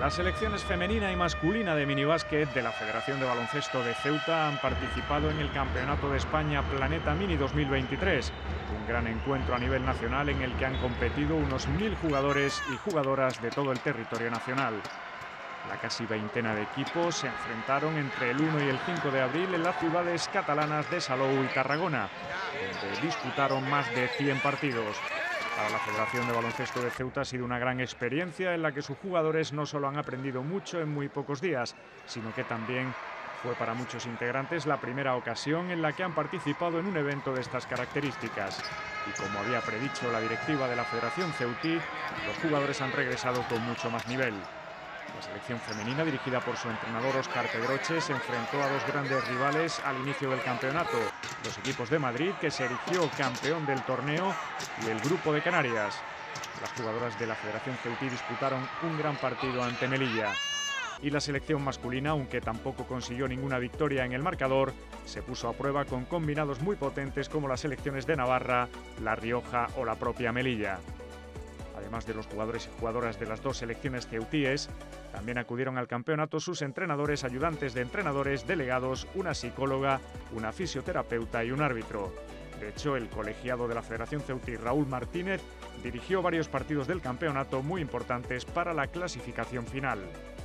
Las selecciones femenina y masculina de minibásquet de la Federación de Baloncesto de Ceuta han participado en el Campeonato de España Planeta Mini 2023, un gran encuentro a nivel nacional en el que han competido unos 1000 jugadores y jugadoras de todo el territorio nacional. La casi veintena de equipos se enfrentaron entre el 1 y el 5 de abril en las ciudades catalanas de Salou y Tarragona, donde disputaron más de 100 partidos. Para la Federación de Baloncesto de Ceuta ha sido una gran experiencia en la que sus jugadores no solo han aprendido mucho en muy pocos días, sino que también fue para muchos integrantes la primera ocasión en la que han participado en un evento de estas características. Y como había predicho la directiva de la Federación Ceutí, los jugadores han regresado con mucho más nivel. La selección femenina, dirigida por su entrenador Óscar Pedroche, se enfrentó a dos grandes rivales al inicio del campeonato: los equipos de Madrid, que se erigió campeón del torneo, y el Grupo de Canarias. Las jugadoras de la Federación Ceutí disputaron un gran partido ante Melilla. Y la selección masculina, aunque tampoco consiguió ninguna victoria en el marcador, se puso a prueba con combinados muy potentes como las selecciones de Navarra, La Rioja o la propia Melilla. Además de los jugadores y jugadoras de las dos selecciones ceutíes, también acudieron al campeonato sus entrenadores, ayudantes de entrenadores, delegados, una psicóloga, una fisioterapeuta y un árbitro. De hecho, el colegiado de la Federación Ceutí, Raúl Martínez, dirigió varios partidos del campeonato muy importantes para la clasificación final.